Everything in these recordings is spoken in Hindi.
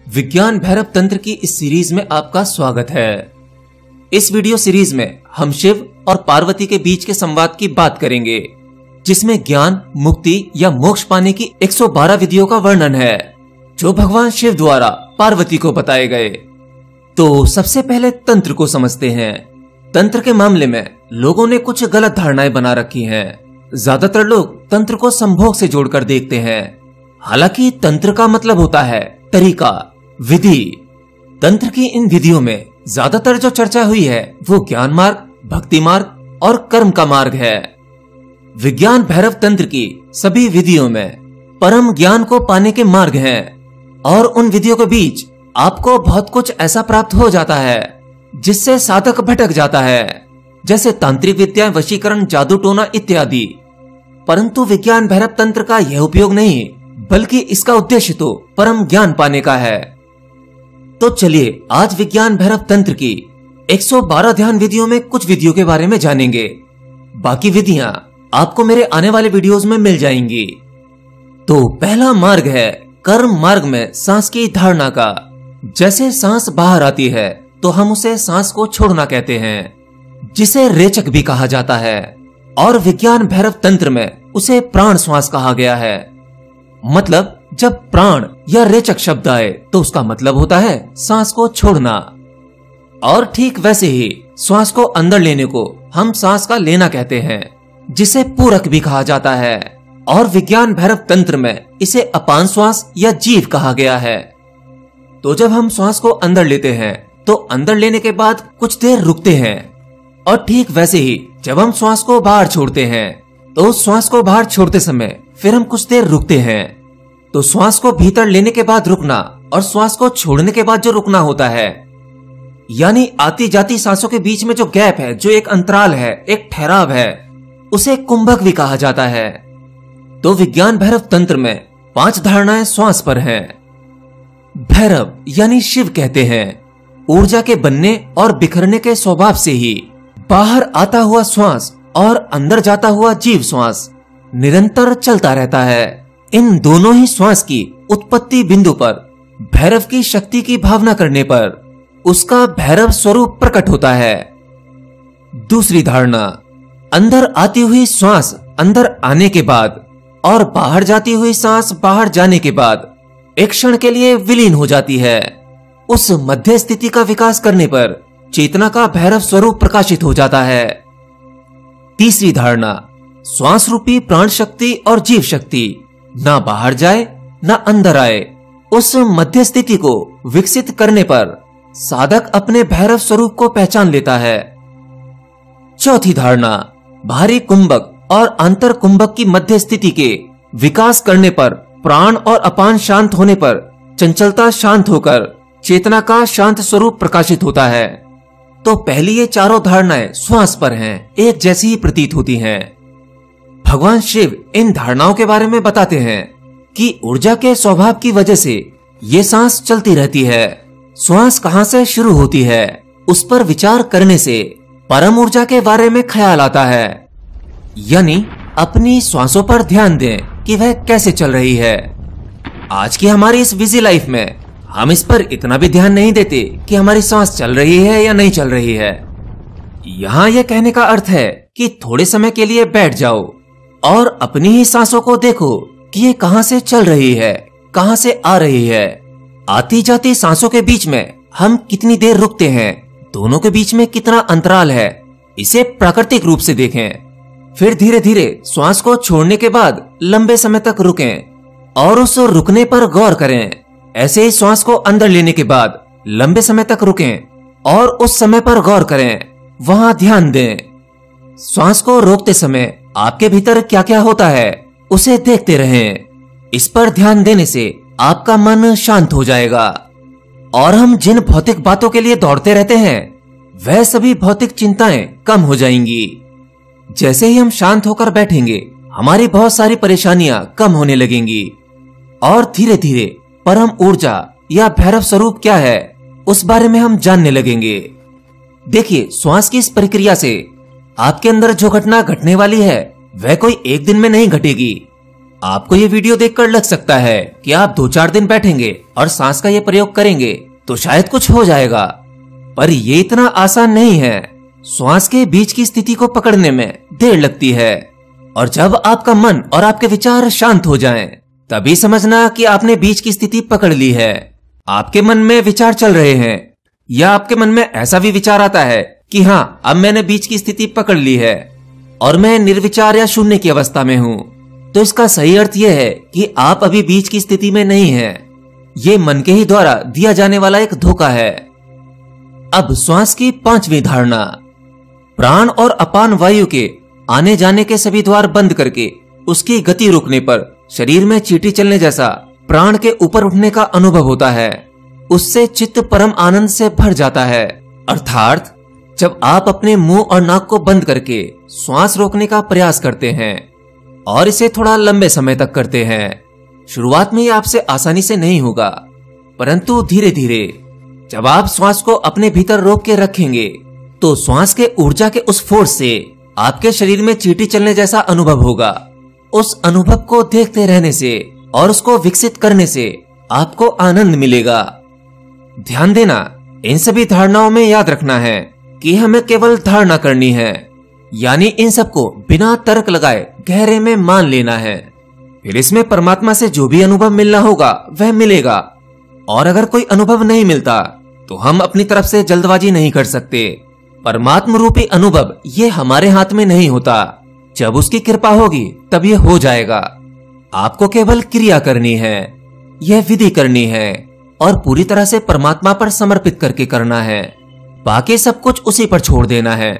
विज्ञान भैरव तंत्र की इस सीरीज में आपका स्वागत है। इस वीडियो सीरीज में हम शिव और पार्वती के बीच के संवाद की बात करेंगे, जिसमें ज्ञान, मुक्ति या मोक्ष पाने की 112 विधियों का वर्णन है, जो भगवान शिव द्वारा पार्वती को बताए गए। तो सबसे पहले तंत्र को समझते हैं। तंत्र के मामले में लोगों ने कुछ गलत धारणाएं बना रखी हैं। ज्यादातर लोग तंत्र को संभोग से जोड़कर देखते हैं, हालांकि तंत्र का मतलब होता है तरीका, विधि। तंत्र की इन विधियों में ज्यादातर जो चर्चा हुई है वो ज्ञान मार्ग, भक्ति मार्ग और कर्म का मार्ग है। विज्ञान भैरव तंत्र की सभी विधियों में परम ज्ञान को पाने के मार्ग हैं, और उन विधियों के बीच आपको बहुत कुछ ऐसा प्राप्त हो जाता है जिससे साधक भटक जाता है, जैसे तांत्रिक विद्या, वशीकरण, जादू टोना इत्यादि। परंतु विज्ञान भैरव तंत्र का यह उपयोग नहीं, बल्कि इसका उद्देश्य तो परम ज्ञान पाने का है। तो चलिए आज विज्ञान भैरव तंत्र की 112 ध्यान विधियों में कुछ विधियों के बारे में जानेंगे। बाकी विधियां आपको मेरे आने वाले वीडियोस में मिल जाएंगी। तो पहला मार्ग है कर्म मार्ग में सांस की धारणा का। जैसे सांस बाहर आती है तो हम उसे सांस को छोड़ना कहते हैं, जिसे रेचक भी कहा जाता है, और विज्ञान भैरव तंत्र में उसे प्राण श्वास कहा गया है। मतलब जब प्राण या रेचक शब्द आए तो उसका मतलब होता है सांस को छोड़ना। और ठीक वैसे ही श्वास को अंदर लेने को हम सांस का लेना कहते हैं, जिसे पूरक भी कहा जाता है, और विज्ञान भैरव तंत्र में इसे अपान श्वास या जीव कहा गया है। तो जब हम श्वास को अंदर लेते हैं तो अंदर लेने के बाद कुछ देर रुकते हैं, और ठीक वैसे ही जब हम श्वास को बाहर छोड़ते हैं तो श्वास को बाहर छोड़ते समय फिर हम कुछ देर रुकते हैं। तो श्वास को भीतर लेने के बाद रुकना और श्वास को छोड़ने के बाद जो रुकना होता है, यानी आती जाती सांसों के बीच में जो गैप है, जो एक अंतराल है, एक ठहराव है, उसे कुंभक भी कहा जाता है। तो विज्ञान भैरव तंत्र में 5 धारणाएं श्वास पर हैं। भैरव यानी शिव कहते हैं ऊर्जा के बनने और बिखरने के स्वभाव से ही बाहर आता हुआ श्वास और अंदर जाता हुआ जीव श्वास निरंतर चलता रहता है। इन दोनों ही श्वास की उत्पत्ति बिंदु पर भैरव की शक्ति की भावना करने पर उसका भैरव स्वरूप प्रकट होता है। दूसरी धारणा, अंदर आती हुई श्वास अंदर आने के बाद और बाहर जाती हुई सांस बाहर जाने के बाद एक क्षण के लिए विलीन हो जाती है। उस मध्य स्थिति का विकास करने पर चेतना का भैरव स्वरूप प्रकाशित हो जाता है। तीसरी धारणा, श्वास रूपी प्राण शक्ति और जीव शक्ति ना बाहर जाए ना अंदर आए, उस मध्य स्थिति को विकसित करने पर साधक अपने भैरव स्वरूप को पहचान लेता है। चौथी धारणा, बाहरी कुंभक और अंतर कुंभक की मध्य स्थिति के विकास करने पर प्राण और अपान शांत होने पर चंचलता शांत होकर चेतना का शांत स्वरूप प्रकाशित होता है। तो पहली ये चारों धारणाएं श्वास पर हैं, एक जैसी ही प्रतीत होती हैं। भगवान शिव इन धारणाओं के बारे में बताते हैं कि ऊर्जा के स्वभाव की वजह से ये सांस चलती रहती है। श्वास कहाँ से शुरू होती है, उस पर विचार करने से परम ऊर्जा के बारे में ख्याल आता है। यानी अपनी श्वासों पर ध्यान दें कि वह कैसे चल रही है। आज की हमारी इस बिजी लाइफ में हम इस पर इतना भी ध्यान नहीं देते कि हमारी सांस चल रही है या नहीं चल रही है। यहाँ यह कहने का अर्थ है कि थोड़े समय के लिए बैठ जाओ और अपनी ही सांसों को देखो कि ये कहाँ से चल रही है, कहाँ से आ रही है। आती जाती सांसों के बीच में हम कितनी देर रुकते हैं, दोनों के बीच में कितना अंतराल है, इसे प्राकृतिक रूप से देखें। फिर धीरे धीरे श्वास को छोड़ने के बाद लंबे समय तक रुकें और उस रुकने पर गौर करें। ऐसे ही श्वास को अंदर लेने के बाद लंबे समय तक रुकें और उस समय पर गौर करें, वहां ध्यान दें। श्वास को रोकते समय आपके भीतर क्या क्या होता है उसे देखते रहें। इस पर ध्यान देने से आपका मन शांत हो जाएगा, और हम जिन भौतिक बातों के लिए दौड़ते रहते हैं वह सभी भौतिक चिंताएं कम हो जाएंगी। जैसे ही हम शांत होकर बैठेंगे हमारी बहुत सारी परेशानियां कम होने लगेंगी, और धीरे धीरे परम ऊर्जा या भैरव स्वरूप क्या है उस बारे में हम जानने लगेंगे। देखिए, श्वास की इस प्रक्रिया से आपके अंदर जो घटना घटने वाली है वह कोई एक दिन में नहीं घटेगी। आपको ये वीडियो देखकर लग सकता है कि आप 2-4 दिन बैठेंगे और सांस का ये प्रयोग करेंगे तो शायद कुछ हो जाएगा, पर ये इतना आसान नहीं है। श्वास के बीच की स्थिति को पकड़ने में देर लगती है, और जब आपका मन और आपके विचार शांत हो जाएं, तभी समझना कि आपने बीच की स्थिति पकड़ ली है। आपके मन में विचार चल रहे हैं, या आपके मन में ऐसा भी विचार आता है कि हाँ, अब मैंने बीच की स्थिति पकड़ ली है और मैं निर्विचार या शून्य की अवस्था में हूँ, तो इसका सही अर्थ यह है कि आप अभी बीच की स्थिति में नहीं हैं। ये मन के ही द्वारा दिया जाने वाला एक धोखा है। अब श्वास की 5वीं धारणा। प्राण और अपान वायु के आने जाने के सभी द्वार बंद करके उसकी गति रोकने पर शरीर में चींटी चलने जैसा प्राण के ऊपर उठने का अनुभव होता है। उससे चित्त परम आनंद से भर जाता है। अर्थात जब आप अपने मुंह और नाक को बंद करके श्वास रोकने का प्रयास करते हैं और इसे थोड़ा लंबे समय तक करते हैं, शुरुआत में ये आपसे आसानी से नहीं होगा, परंतु धीरे धीरे जब आप श्वास को अपने भीतर रोक के रखेंगे तो श्वास के ऊर्जा के उस फोर्स से आपके शरीर में चींटी चलने जैसा अनुभव होगा। उस अनुभव को देखते रहने से और उसको विकसित करने से आपको आनंद मिलेगा। ध्यान देना, इन सभी धारणाओं में याद रखना है कि हमें केवल धारणा करनी है, यानी इन सबको बिना तर्क लगाए गहरे में मान लेना है। फिर इसमें परमात्मा से जो भी अनुभव मिलना होगा वह मिलेगा, और अगर कोई अनुभव नहीं मिलता तो हम अपनी तरफ से जल्दबाजी नहीं कर सकते। परमात्म रूपी अनुभव ये हमारे हाथ में नहीं होता, जब उसकी कृपा होगी तब ये हो जाएगा। आपको केवल क्रिया करनी है, यह विधि करनी है और पूरी तरह से परमात्मा पर समर्पित करके करना है। बाकी सब कुछ उसी पर छोड़ देना है।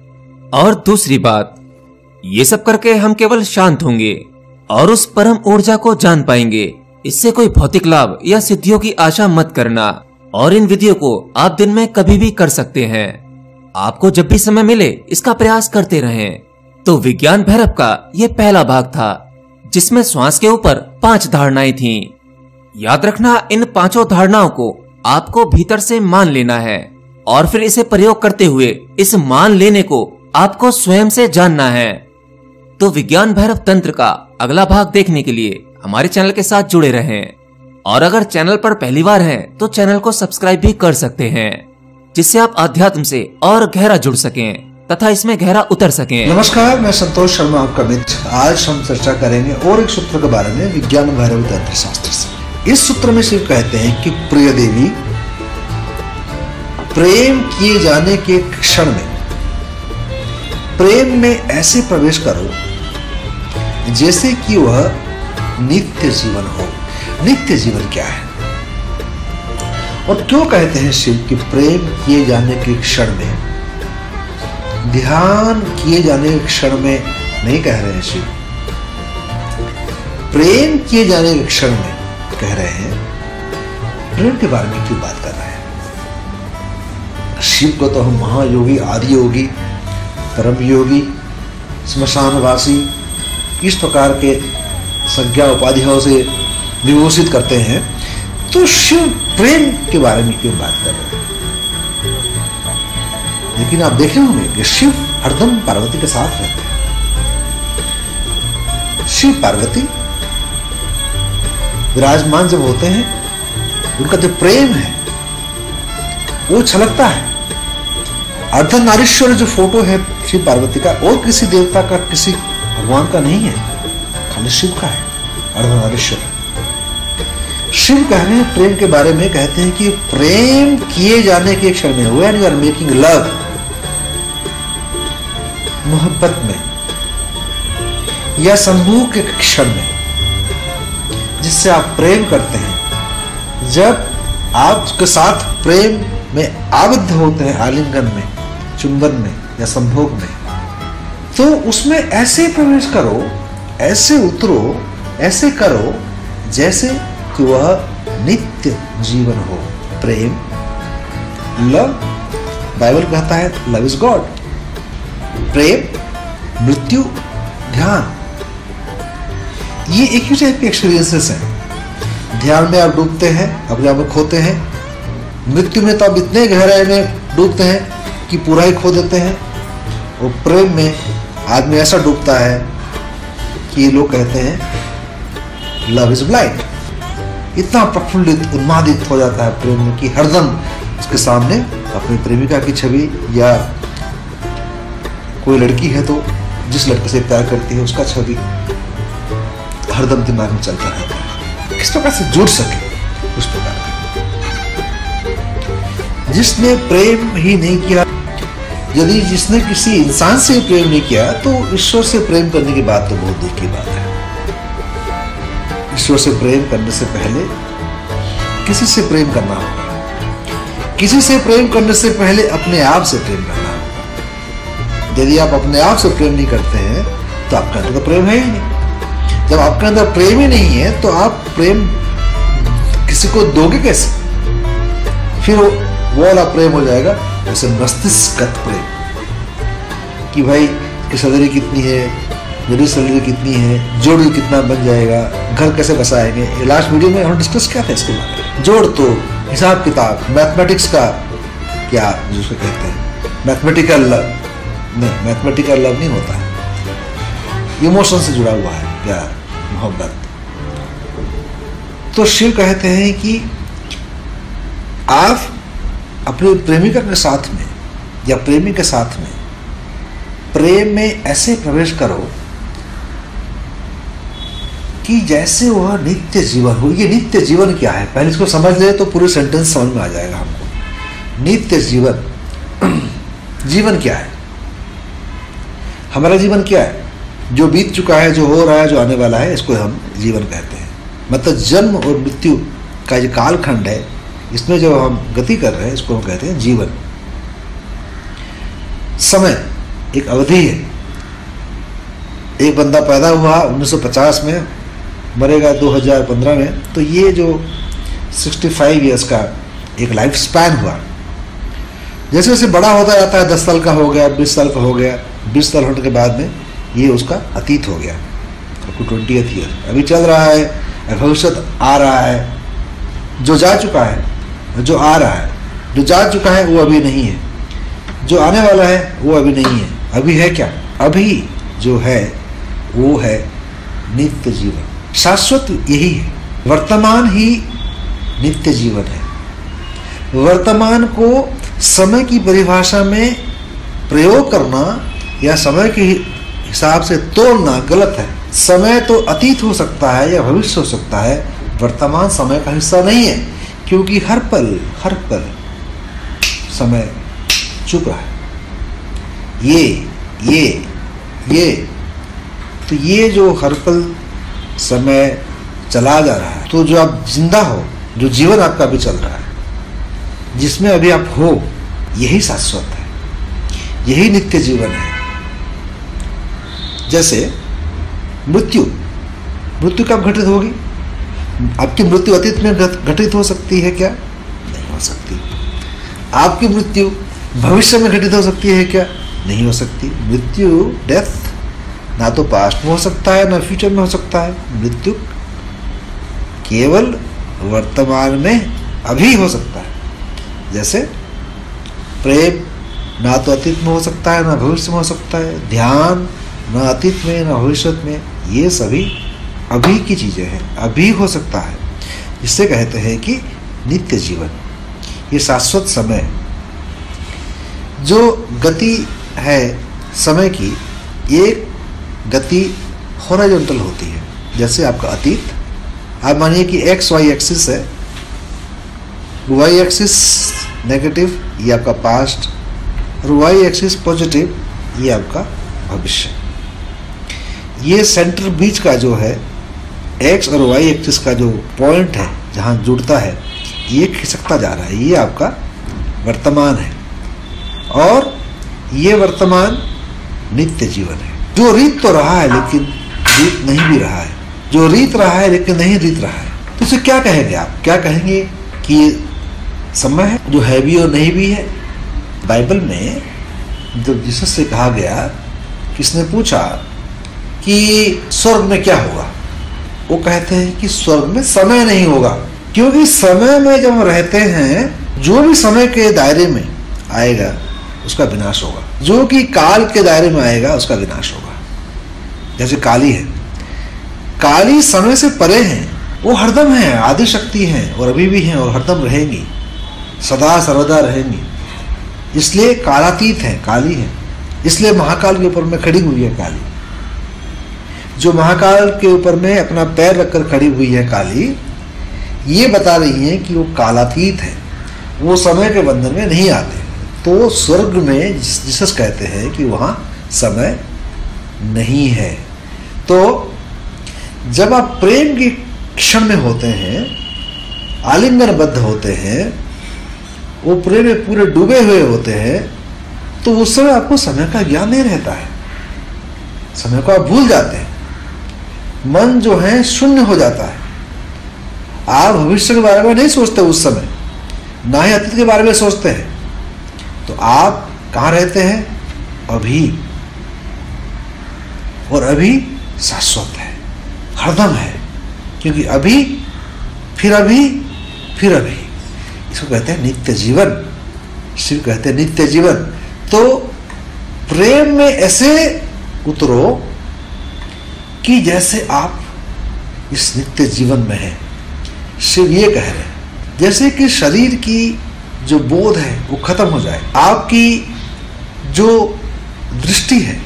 और दूसरी बात, ये सब करके हम केवल शांत होंगे और उस परम ऊर्जा को जान पाएंगे। इससे कोई भौतिक लाभ या सिद्धियों की आशा मत करना, और इन विधियों को आप दिन में कभी भी कर सकते हैं। आपको जब भी समय मिले इसका प्रयास करते रहें। तो विज्ञान भैरव का यह पहला भाग था, जिसमें श्वास के ऊपर 5 धारणाएं थीं। याद रखना, इन 5 धारणाओं को आपको भीतर से मान लेना है और फिर इसे प्रयोग करते हुए इस मान लेने को आपको स्वयं से जानना है। तो विज्ञान भैरव तंत्र का अगला भाग देखने के लिए हमारे चैनल के साथ जुड़े रहें, और अगर चैनल पर पहली बार हैं तो चैनल को सब्सक्राइब भी कर सकते हैं, जिससे आप अध्यात्म से और गहरा जुड़ सकें तथा इसमें गहरा उतर सकें। नमस्कार, मैं संतोष शर्मा, आपका मित्र। आज हम चर्चा करेंगे और एक सूत्र के बारे में विज्ञान भैरव तंत्र शास्त्र से। इस सूत्र में सिर्फ कहते हैं कि प्रिय देवी, प्रेम किए जाने के क्षण में प्रेम में ऐसे प्रवेश करो जैसे कि वह नित्य जीवन हो। नित्य जीवन क्या है और क्यों कहते हैं शिव कि प्रेम किए जाने के क्षण में, ध्यान किए जाने के क्षण में नहीं कह रहे हैं शिव, प्रेम किए जाने के क्षण में कह रहे हैं। प्रेम के बारे में क्यों बात कर रहे हैं? शिव को तो हम महायोगी, आदि योगी, परम योगी, स्मशानवासी, इस प्रकार के संज्ञा उपाधियों से विभूषित करते हैं, तो शिव प्रेम के बारे में क्यों बात कर रहे हैं? लेकिन आप देखे होंगे कि शिव हरदम पार्वती के साथ रहते हैं। शिव पार्वती विराजमान जब होते हैं, उनका जो प्रेम है वो छलकता है। अर्धनारीश्वर जो फोटो है शिव पार्वती का, और किसी देवता का, किसी भगवान का नहीं है, खाली शिव का है, अर्धनारीश्वर। शिव कह रहे हैं प्रेम के बारे में, कहते हैं कि प्रेम किए जाने के क्षण में, when you are making love, मोहब्बत में या संभोग के क्षण में, जिससे आप प्रेम करते हैं, जब आप उसके साथ प्रेम में आबद्ध होते हैं, आलिंगन में, चुंबन में या संभोग में, तो उसमें ऐसे प्रवेश करो, ऐसे उतरो, ऐसे करो जैसे कि वह नित्य जीवन हो। प्रेम, लव, बाइबल कहता है लव इज गॉड। प्रेम, मृत्यु, ध्यान, ये एक ही टाइप के एक्सपीरियंसेस हैं। ध्यान में आप डूबते हैं, अपने आप में खोते हैं। मृत्यु में तो आप इतने गहराई में डूबते हैं कि पूरा ही खो देते हैं। और प्रेम में आदमी ऐसा डूबता है कि लोग कहते हैं लव इज ब्लाइंड। इतना प्रफुल्लित उन्मादित हो जाता है प्रेम में कि हरदम उसके सामने अपनी प्रेमिका की छवि, या कोई लड़की है तो जिस लड़के से प्यार करती है उसका छवि हरदम दिमाग में चलता रहता है, किस प्रकार से जुड़ सके उस प्रकार। जिसने प्रेम ही नहीं किया, यदि जिसने किसी इंसान से प्रेम नहीं किया, तो ईश्वर से प्रेम करने की बात तो बहुत दूर की बात है। ईश्वर से प्रेम करने से पहले किसी से प्रेम करना होगा। किसी से प्रेम करने से पहले अपने आप से प्रेम करना होगा। यदि आप अपने आप से प्रेम नहीं करते हैं तो आपके अंदर तो प्रेम है ही नहीं। जब आपके अंदर प्रेम ही नहीं है तो आप प्रेम किसी को दोगे कैसे? फिर वो वाला प्रेम हो जाएगा जैसे मस्तिष्कगत प्रेम, कि भाई की सैलरी कितनी है, मेरी सैलरी कितनी है, जोड़ कितना बन जाएगा, घर कैसे बसाएंगे। लास्ट वीडियो में हम डिस्कस किया था इसके बारे में। जोड़ तो हिसाब किताब, मैथमेटिक्स का क्या जिसको कहते हैं मैथमेटिकल लव, नहीं मैथमेटिकल लव नहीं होता है, इमोशन से जुड़ा हुआ है प्यार मोहब्बत। तो शिव कहते हैं कि आप अपने प्रेमिका के साथ में या प्रेमी के साथ में प्रेम में ऐसे प्रवेश करो कि जैसे वह नित्य जीवन हो। ये नित्य जीवन क्या है, पहले इसको समझ ले तो पूरे सेंटेंस समझ में आ जाएगा हमको। नित्य जीवन, जीवन क्या है? हमारा जीवन क्या है? जो बीत चुका है, जो हो रहा है, जो आने वाला है, इसको हम जीवन कहते हैं। मतलब जन्म और मृत्यु का जो कालखंड है, इसमें जो हम गति कर रहे हैं, इसको हम कहते हैं जीवन। समय एक अवधि है। एक बंदा पैदा हुआ 1950 में, मरेगा 2015 में, तो ये जो 65 ईयर्स का एक लाइफ स्पैन हुआ। जैसे जैसे बड़ा होता जाता है, 10 साल का हो गया, 20 साल का हो गया, 20 साल होने के बाद में ये उसका अतीत हो गया, आपको 20th ईयर अभी चल रहा है, भविष्य आ रहा है, जो जा चुका है, जो आ रहा है। जो जा चुका है वो अभी नहीं है, जो आने वाला है वो अभी नहीं है। अभी है क्या? अभी जो है वो है नित्य जीवन, शाश्वत यही है। वर्तमान ही नित्य जीवन है। वर्तमान को समय की परिभाषा में प्रयोग करना या समय के हिसाब से तोड़ना गलत है। समय तो अतीत हो सकता है या भविष्य हो सकता है, वर्तमान समय का हिस्सा नहीं है, क्योंकि हर पल समय चुप रहा है। तो ये जो हर पल समय चला जा रहा है, तो जो आप जिंदा हो, जो जीवन आपका अभी चल रहा है, जिसमें अभी आप हो, यही शाश्वत है, यही नित्य जीवन है। जैसे मृत्यु कब घटित होगी? आपकी मृत्यु अतीत में घटित हो सकती है क्या? नहीं हो सकती। आपकी मृत्यु भविष्य में घटित हो सकती है क्या? नहीं हो सकती। मृत्यु, डेथ, ना तो पास्ट में हो सकता है ना फ्यूचर में हो सकता है। मृत्यु केवल वर्तमान में अभी हो सकता है। जैसे प्रेम ना तो अतीत में हो सकता है ना भविष्य में हो सकता है। ध्यान ना अतीत में ना भविष्य में, ये सभी अभी की चीजें हैं, अभी हो सकता है। जिससे कहते हैं कि नित्य जीवन, ये शाश्वत समय, जो गति है समय की, एक गति हॉरिजॉन्टल होती है। जैसे आपका अतीत, आप मानिए कि एक्स वाई एक्सिस है, वाई एक्सिस नेगेटिव ये आपका पास्ट, और वाई एक्सिस पॉजिटिव ये आपका भविष्य। ये सेंटर बीच का जो है एक्स और वाई एक्सिस का जो पॉइंट है, जहाँ जुड़ता है, ये खिसकता जा रहा है, ये आपका वर्तमान है। और ये वर्तमान नित्य जीवन है। जो रीत तो रहा है लेकिन रीत नहीं भी रहा है, जो रीत रहा है लेकिन नहीं रीत रहा है, तो इसे क्या कहेंगे आप? क्या कहेंगे कि ये समय है जो है भी और नहीं भी है? बाइबल में जब जीसस से कहा गया, किसने पूछा कि स्वर्ग में क्या होगा, वो कहते हैं कि स्वर्ग में समय नहीं होगा, क्योंकि समय में जब हम रहते हैं, जो भी समय के दायरे में आएगा उसका विनाश होगा, जो कि काल के दायरे में आएगा उसका विनाश होगा। जैसे काली है, काली समय से परे हैं, वो हरदम है, आदि शक्ति है और अभी भी हैं और हरदम रहेंगी, सदा सर्वदा रहेंगी। इसलिए कालातीत है, काली है। इसलिए महाकाल के ऊपर में खड़ी हुई है काली। जो महाकाल के ऊपर में अपना पैर रखकर खड़ी हुई है काली, ये बता रही है कि वो कालातीत है, वो समय के बंधन में नहीं आते। तो स्वर्ग में जिसस कहते हैं कि वहाँ समय नहीं है। तो जब आप प्रेम के क्षण में होते हैं, आलिंगनबद्ध होते हैं, वो प्रेम में पूरे डूबे हुए होते हैं, तो उस समय आपको समय का ज्ञान नहीं रहता है, समय को आप भूल जाते हैं। मन जो है शून्य हो जाता है। आप भविष्य के बारे में नहीं सोचते उस समय, ना ही अतीत के बारे में सोचते हैं। तो आप कहाँ रहते हैं? अभी। और अभी शाश्वत है, हरदम है, क्योंकि अभी फिर अभी फिर अभी, इसको कहते हैं नित्य जीवन। शिव कहते हैं नित्य जीवन। तो प्रेम में ऐसे उतरो कि जैसे आप इस नित्य जीवन में हैं। शिव ये कह रहे हैं जैसे कि शरीर की जो बोध है वो खत्म हो जाए, आपकी जो दृष्टि है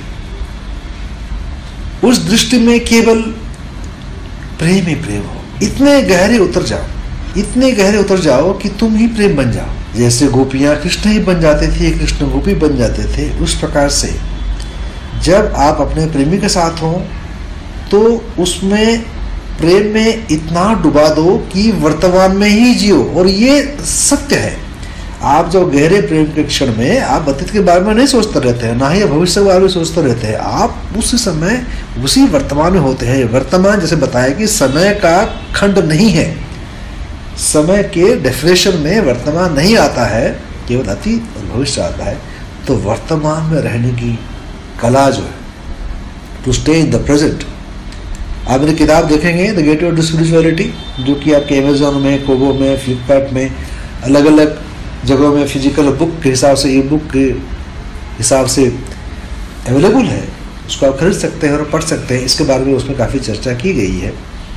उस दृष्टि में केवल प्रेम ही प्रेम हो। इतने गहरे उतर जाओ, इतने गहरे उतर जाओ कि तुम ही प्रेम बन जाओ। जैसे गोपियां कृष्ण ही बन जाते थे, कृष्ण गोपी बन जाते थे, उस प्रकार से जब आप अपने प्रेमी के साथ हो तो उसमें प्रेम में इतना डुबा दो कि वर्तमान में ही जियो। और ये सत्य है। आप जो गहरे प्रेम के क्षण में आप अतीत के बारे में नहीं सोचते रहते हैं, ना ही भविष्य के बारे में सोचते रहते हैं। आप उस समय उसी वर्तमान में होते हैं। वर्तमान जैसे बताया कि समय का खंड नहीं है, समय के डेफिनेशन में वर्तमान नहीं आता है, केवल अतीत और भविष्य आता है। तो वर्तमान में रहने की कला जो है, to stay in the present. आप मेरी किताब देखेंगे द गेटवे टू स्पिरिचुअलिटी, जो कि आपके अमेजोन में, कोबो में, फ्लिपकार्ट में, अलग अलग जगहों में फिजिकल बुक के हिसाब से, ई बुक के हिसाब से अवेलेबल है। उसको आप खरीद सकते हैं और पढ़ सकते हैं। इसके बारे में उसमें काफ़ी चर्चा की गई है,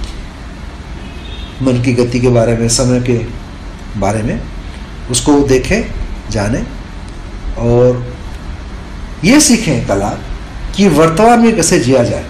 मन की गति के बारे में, समय के बारे में। उसको देखें, जानें और ये सीखें कला कि वर्तमान में कैसे जिया जाए।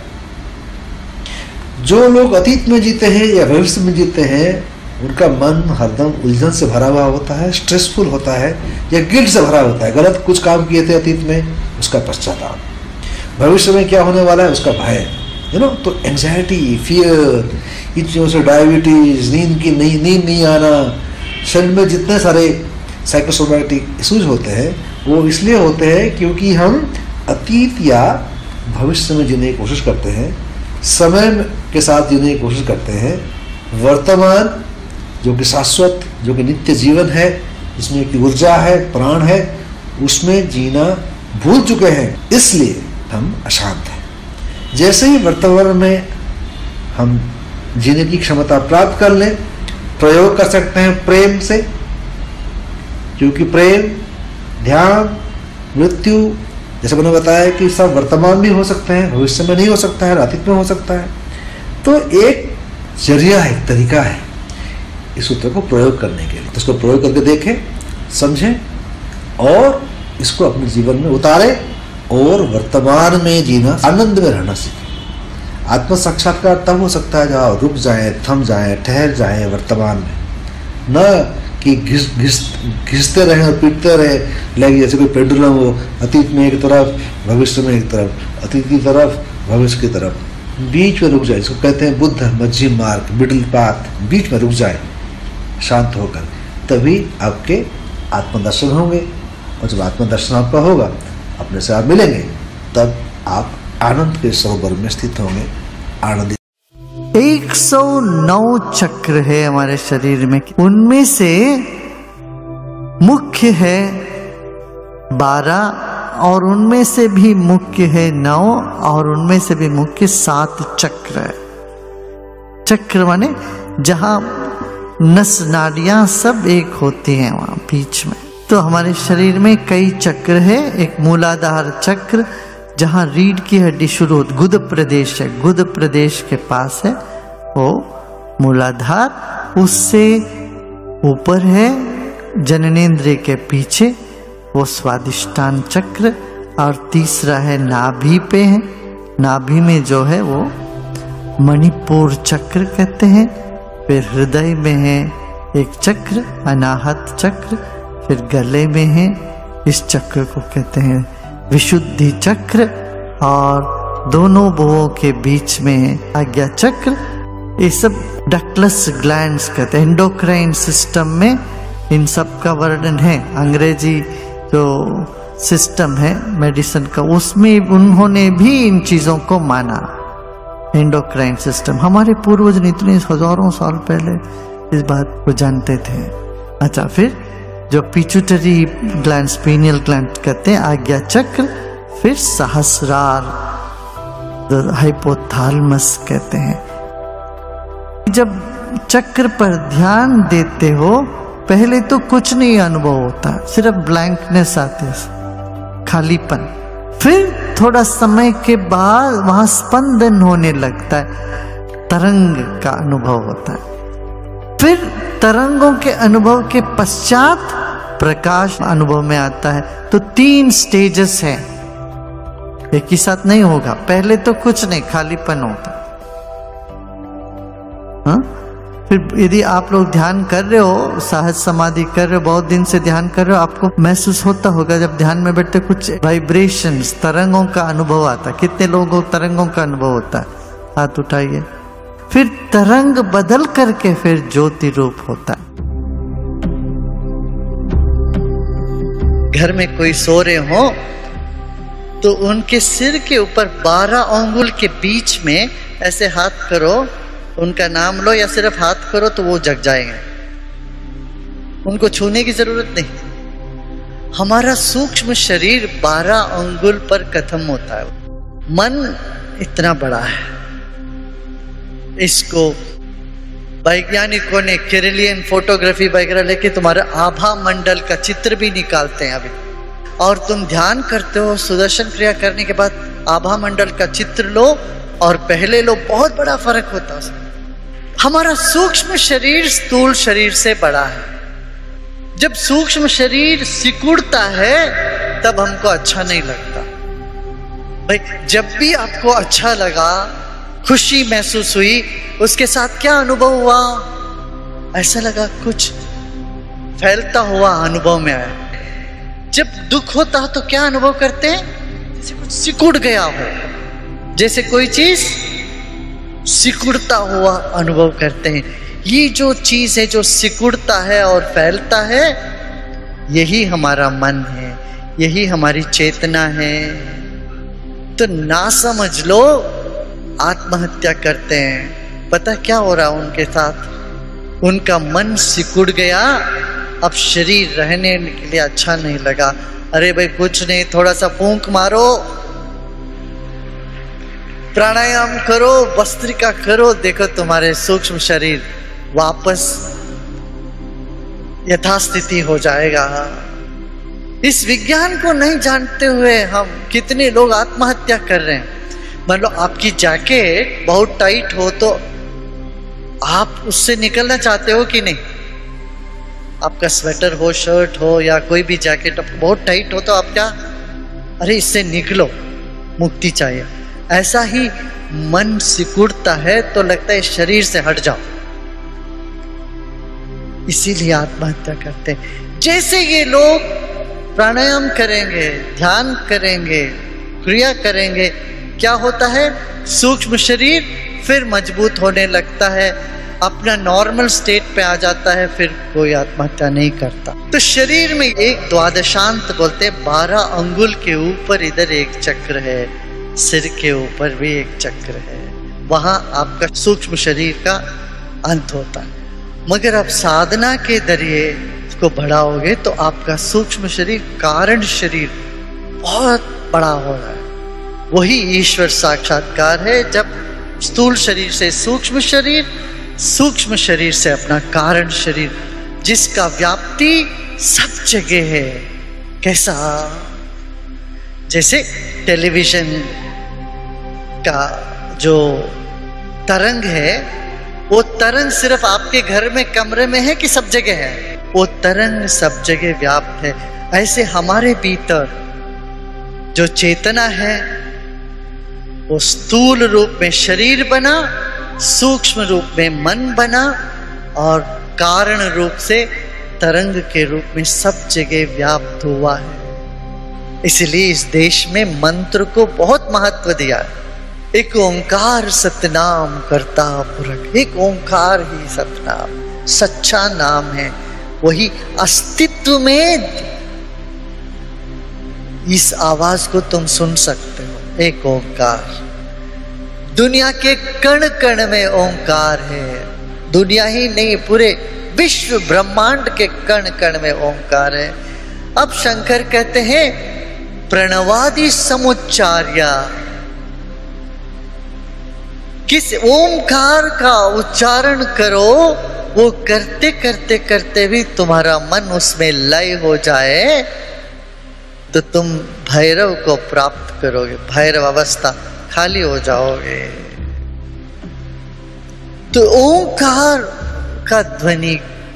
जो लोग अतीत में जीते हैं या भविष्य में जीते हैं, उनका मन हरदम उलझन से भरा हुआ होता है, स्ट्रेसफुल होता है या गिल्ट से भरा होता है। गलत कुछ काम किए थे अतीत में, उसका पश्चाताप। भविष्य में क्या होने वाला है, उसका भय, तो एंजाइटी, फियर, इन चीज़ों से डायबिटीज, नींद नहीं आना, शरीर में जितने सारे साइकोसोमैटिक इश्यूज होते हैं वो इसलिए होते हैं क्योंकि हम अतीत या भविष्य में जीने की कोशिश करते हैं, समय के साथ जीने की कोशिश करते हैं। वर्तमान जो कि शाश्वत, जो कि नित्य जीवन है, जिसमें की ऊर्जा है, प्राण है, उसमें जीना भूल चुके हैं, इसलिए हम अशांत हैं। जैसे ही वर्तमान में हम जीने की क्षमता प्राप्त कर लें, प्रयोग कर सकते हैं प्रेम से, क्योंकि प्रेम, ध्यान, मृत्यु, जैसे मैंने बताया कि सब वर्तमान में हो सकते हैं, भविष्य में नहीं हो सकता है, अतीत में हो सकता है। तो एक जरिया है, एक तरीका है इस सूत्र को प्रयोग करने के लिए। तो इसको प्रयोग करके देखें, समझें और इसको अपने जीवन में उतारें और वर्तमान में जीना, आनंद में रहना सीखें। आत्म साक्षात्कार तब हो सकता है जब आप रुक जाएं, थम जाएं, ठहर जाएं वर्तमान में, न कि घिसते रहें और पीटते रहे, लाइक जैसे कोई पेंडुलम हो, अतीत में एक तरफ, भविष्य में एक तरफ, अतीत की तरफ, भविष्य की तरफ, बीच में रुक जाए। इसको कहते हैं बुद्ध मध्यम मार्ग, मिडिल पाथ। बीच में रुक जाए शांत होकर, तभी आपके आत्मदर्शन होंगे। और जब आत्मदर्शन आपका होगा, अपने से आप मिलेंगे, तब आप आनंद के सरोवर में स्थित होंगे, आनंदित। 109 चक्र है हमारे शरीर में, उनमें से मुख्य है 12 और उनमें से भी मुख्य है 9 और उनमें से भी मुख्य 7 चक्र है। चक्र माने जहां नस नाड़ियां सब एक होती हैं, वहां बीच में। तो हमारे शरीर में कई चक्र है। एक मूलाधार चक्र जहाँ रीढ़ की हड्डी शुरू होती, गुद प्रदेश है, गुद प्रदेश के पास है वो मूलाधार, उससे ऊपर है जननेंद्रिय के पीछे वो स्वादिष्टान चक्र, और तीसरा है नाभि पे है, नाभि में जो है वो मणिपुर चक्र कहते हैं। फिर हृदय में है एक चक्र अनाहत चक्र, फिर गले में है, इस चक्र को कहते हैं विशुद्धि चक्र, और दोनों भुवों के बीच में है आज्ञा चक्र। ये सब डक्टलेस ग्लैंड्स कहते हैं। एंडोक्राइन सिस्टम में इन सब का वर्णन है। अंग्रेजी जो सिस्टम है मेडिसिन का, उसमें उन्होंने भी इन चीजों को माना। एंडोक्राइन सिस्टम, हमारे पूर्वज ने इतने हजारों साल पहले इस बात को जानते थे। अच्छा, फिर जो पिट्यूटरी ग्लैंड, पीनियल ग्लैंड कहते हैं आज्ञा चक्र, फिर सहस्रार, हाइपोथैलेमस कहते हैं। जब चक्र पर ध्यान देते हो पहले तो कुछ नहीं अनुभव होता, सिर्फ ब्लैंकनेस आती है, खालीपन। फिर थोड़ा समय के बाद वहां स्पंदन होने लगता है, तरंग का अनुभव होता है। फिर तरंगों के अनुभव के पश्चात प्रकाश अनुभव में आता है। तो 3 स्टेजेस हैं, एक ही साथ नहीं होगा। पहले तो कुछ नहीं, खालीपन होता। हाँ? फिर यदि आप लोग ध्यान कर रहे हो, सहज समाधि कर रहे हो, बहुत दिन से ध्यान कर रहे हो, आपको महसूस होता होगा जब ध्यान में बैठते कुछ वाइब्रेशंस, तरंगों का अनुभव आता है। कितने लोगों को तरंगों का अनुभव होता है? हाथ उठाइए। फिर तरंग बदल करके फिर ज्योति रूप होता है। घर में कोई सो रहे हो तो उनके सिर के ऊपर 12 अंगुल के बीच में ऐसे हाथ करो, उनका नाम लो या सिर्फ हाथ करो तो वो जग जाएंगे। उनको छूने की जरूरत नहीं। हमारा सूक्ष्म शरीर 12 अंगुल पर खत्म होता है। मन इतना बड़ा है, इसको वैज्ञानिकों ने कैरेलियन फोटोग्राफी वगैरह लेके तुम्हारा आभा मंडल का चित्र भी निकालते हैं अभी। और तुम ध्यान करते हो, सुदर्शन क्रिया करने के बाद आभा मंडल का चित्र लो और पहले लो, बहुत बड़ा फर्क होता है। हमारा सूक्ष्म शरीर स्थूल शरीर से बड़ा है। जब सूक्ष्म शरीर सिकुड़ता है तब हमको अच्छा नहीं लगता। भाई, जब भी आपको अच्छा लगा, खुशी महसूस हुई, उसके साथ क्या अनुभव हुआ? ऐसा लगा कुछ फैलता हुआ अनुभव में आया। जब दुख होता है तो क्या अनुभव करते हैं? जैसे कुछ सिकुड़ गया हो, जैसे कोई चीज सिकुड़ता हुआ अनुभव करते हैं। ये जो चीज है जो सिकुड़ता है और फैलता है, यही हमारा मन है, यही हमारी चेतना है। तो ना समझ लो, आत्महत्या करते हैं। पता क्या हो रहा उनके साथ? उनका मन सिकुड़ गया, अब शरीर रहने के लिए अच्छा नहीं लगा। अरे भाई कुछ नहीं, थोड़ा सा फूंक मारो, प्राणायाम करो, भस्त्रिका करो, देखो तुम्हारे सूक्ष्म शरीर वापस यथास्थिति हो जाएगा। इस विज्ञान को नहीं जानते हुए हम कितने लोग आत्महत्या कर रहे हैं। मान लो आपकी जैकेट बहुत टाइट हो तो आप उससे निकलना चाहते हो कि नहीं? आपका स्वेटर हो, शर्ट हो या कोई भी जैकेट बहुत टाइट हो तो आप क्या, अरे इससे निकलो, मुक्ति चाहिए। ऐसा ही मन सिकुड़ता है तो लगता है शरीर से हट जाओ, इसीलिए आत्महत्या करते हैं। जैसे ये लोग प्राणायाम करेंगे, ध्यान करेंगे, क्रिया करेंगे, क्या होता है? सूक्ष्म शरीर फिर मजबूत होने लगता है, अपना नॉर्मल स्टेट पे आ जाता है, फिर कोई आत्महत्या नहीं करता। तो शरीर में एक द्वादशांत बोलते हैं, 12 अंगुल के ऊपर इधर एक चक्र है, सिर के ऊपर भी एक चक्र है, वहां आपका सूक्ष्म शरीर का अंत होता है। मगर आप साधना के जरिए इसको बढ़ाओगे तो आपका सूक्ष्म शरीर, कारण शरीर बहुत बड़ा हो रहा है। वही ईश्वर साक्षात्कार है, जब स्थूल शरीर से सूक्ष्म शरीर, सूक्ष्म शरीर से अपना कारण शरीर, जिसका व्याप्ति सब जगह है। कैसा? जैसे टेलीविजन का जो तरंग है, वो तरंग सिर्फ आपके घर में कमरे में है कि सब जगह है? वो तरंग सब जगह व्याप्त है। ऐसे हमारे भीतर जो चेतना है वो स्थूल रूप में शरीर बना, सूक्ष्म रूप में मन बना और कारण रूप से तरंग के रूप में सब जगह व्याप्त हुआ है। इसलिए इस देश में मंत्र को बहुत महत्व दिया है। एक ओंकार सतनाम करता पुरख, एक ओंकार ही सतनाम सच्चा नाम है, वही अस्तित्व में इस आवाज को तुम सुन सकते हो। एक ओंकार, दुनिया के कण कण में ओंकार है। दुनिया ही नहीं, पूरे विश्व ब्रह्मांड के कण कण में ओंकार है। अब शंकर कहते हैं प्रणवादि समुच्चार्या, किस ओंकार का उच्चारण करो, वो करते करते करते भी तुम्हारा मन उसमें लय हो जाए तो तुम भैरव को प्राप्त करोगे, भैरव अवस्था, खाली हो जाओगे। तो ओंकार का ध्वनि,